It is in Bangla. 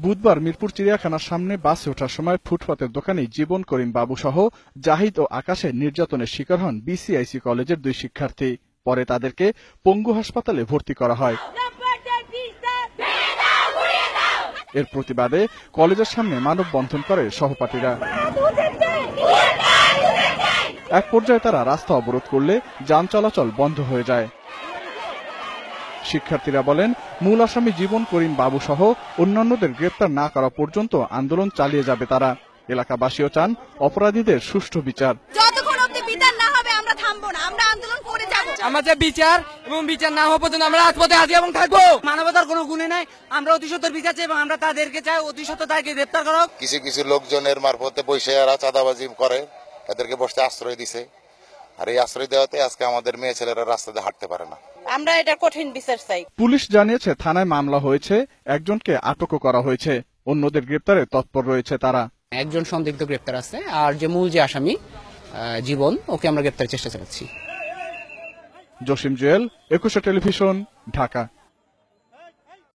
বুধবার মিরপুর চিড়িয়াখানার সামনে বাসে ওঠার সময় ফুটপাতের দোকানে জীবন করিম বাবু সহ জাহিদ ও আকাশের নির্যাতনের শিকার হন বিসিআইসি কলেজের 2 শিক্ষার্থী। পরে তাদেরকে পঙ্গু হাসপাতালে ভর্তি করা হয়। এর প্রতিবাদে কলেজের সামনে মানববন্ধন করে সহপাঠীরা। এক পর্যায়ে তারা রাস্তা অবরোধ করলে যান চলাচল বন্ধ হয়ে যায়। শিক্ষার্থীরা বলেন, মূল আসামি জীবন করিম বাবু সহ অন্যান্যদের গ্রেপ্তার না করা পর্যন্ত আন্দোলন চালিয়ে যাবে তারা। এলাকাবাসীও চান অপরাধীদের সুষ্ঠু বিচার। যতক্ষণ অবধি বিচার না হবে আমরা থামবো না, আমরা আন্দোলন করে যাব। আমাদের বিচার এবং বিচার না হওয়া পর্যন্ত আমরা রাজপথে আছি এবং থাকবো। মানবতার কোনো গুণে নাই, আমরা অতি সত্বর বিচার চাই এবং আমরা তাদেরকে চাই অতি সত্বর তাদেরকে গ্রেপ্তার করা। কিছু কিছু লোকজনের মারফতে পয়সা এরা চাঁদাবাজি করে, তাদেরকে বসতে আশ্রয় দিছে। আর এই আশ্রয় দেওয়াতে আজকে আমাদের মেয়ে ছেলেরা রাস্তাতে হাঁটতে পারে না। আমরা এটা কঠিন বিচার চাই। পুলিশ জানিয়েছে থানায় মামলা হয়েছে, একজনকে আটকও করা হয়েছে, অন্যদের গ্রেপ্তারে তৎপর রয়েছে তারা। একজন সন্দিগ্ধ গ্রেপ্তার আছে, আর যে মূল যে আসামি জীবন, ওকে আমরা গ্রেপ্তারের চেষ্টা চালাচ্ছি। জসিম জুয়েল, 21 টেলিভিশন, ঢাকা।